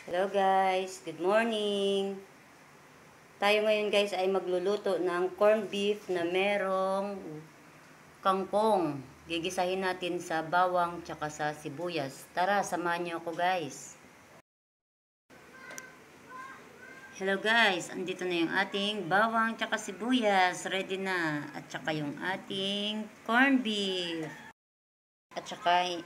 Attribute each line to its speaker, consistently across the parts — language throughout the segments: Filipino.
Speaker 1: Hello guys, good morning. Tayo ngayon guys ay magluluto ng corned beef na merong kangkong. Gigisahin natin sa bawang tsaka sa sibuyas. Tara, samahan niyo ako guys. Hello guys, andito na yung ating bawang tsaka sibuyas. Ready na. At tsaka yung ating corned beef. At tsaka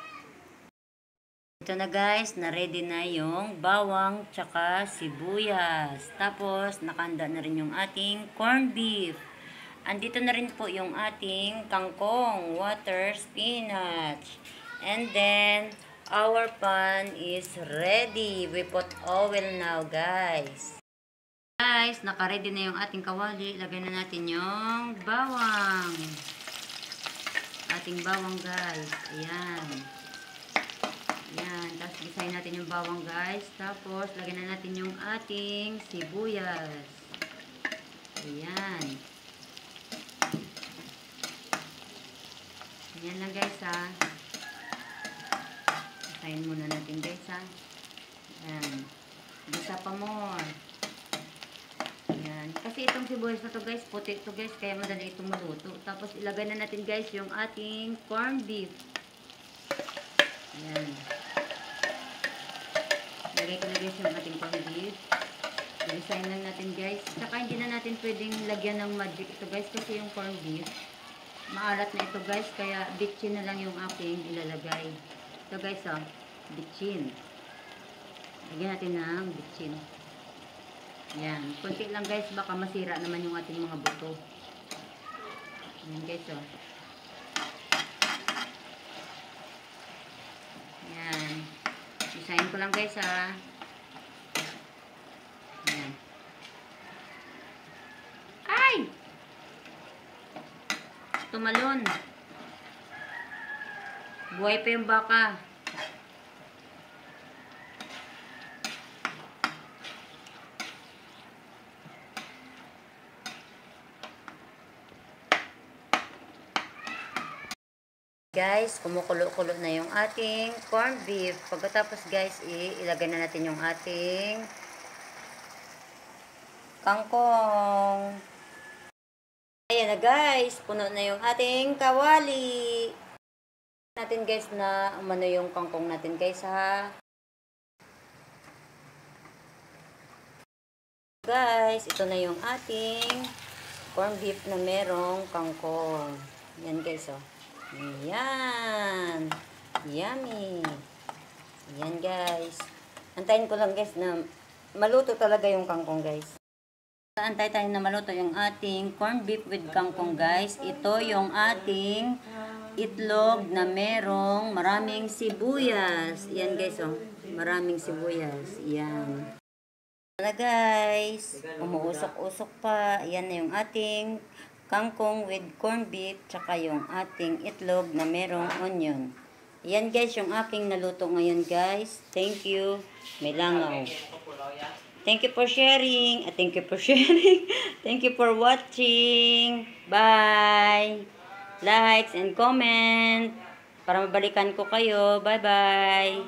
Speaker 1: ito na guys, na-ready na yung bawang tsaka sibuyas. Tapos, nakanda na rin yung ating corned beef. Andito na rin po yung ating kangkong, water spinach. And then, our pan is ready. We put oil now guys. Guys, naka-ready na yung ating kawali. Lagay na natin yung bawang. Ating bawang guys. Ayan. Yan, tapos gisahin natin yung bawang guys. Tapos, lagyan na natin yung ating sibuyas. Ayan. Ayan lang guys ha. Gisahin muna natin guys ha. Ayan. Gisa pa more. Ayan. Kasi itong sibuyas na to guys, puti ito guys, kaya madali itong maluto. Tapos, ilagay na natin guys yung ating corned beef. Ayan. Lagay ko na guys yung ating corned beef. Design lang natin guys. Saka hindi na natin pwedeng lagyan ng magic ito guys. Kasi yung corned beef, maalat na ito guys. Kaya bitchin na lang yung aking ilalagay. Ito guys oh, bitchin. Lagyan natin ng bitchin. Yan. Kunti lang guys. Baka masira naman yung ating mga buto. Yan guys oh. Yan. Design ko lang guys ha. Ayan. Ay! Tumalon. Buhay pa yung baka. Guys, kumukulo-kulo na yung ating corned beef. Pagkatapos guys, ilagay na natin yung ating kangkong. Ayan na guys, puno na yung ating kawali. Natin guys na umano yung kangkong natin guys ha. Guys, ito na yung ating corned beef na merong kangkong. Yan guys oh. Ayan. Yummy. Ayan guys. Antayin ko lang guys na maluto talaga yung kangkong guys. Antay tayo na maluto yung ating corned beef with kangkong guys. Ito yung ating itlog na merong maraming sibuyas. Ayan guys oh. Maraming sibuyas. Ayan. Na guys. Umuusok-usok pa. Ayan na yung ating kangkong with corned beef, tsaka yung ating itlog na merong onion. Yan guys, yung aking naluto ngayon guys. Thank you. May langaw. Thank you for sharing. Thank you for sharing. Thank you for watching. Bye. Likes and comment. Para mabalikan ko kayo. Bye-bye.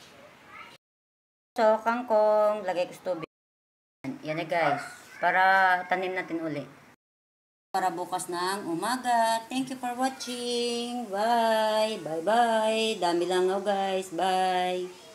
Speaker 1: So, kangkong. Lagay ko sa tubig. Yan na guys. Para tanim natin uli. Para bukas ng umaga. Thank you for watching. Bye. Bye-bye. Dami langaw guys. Bye.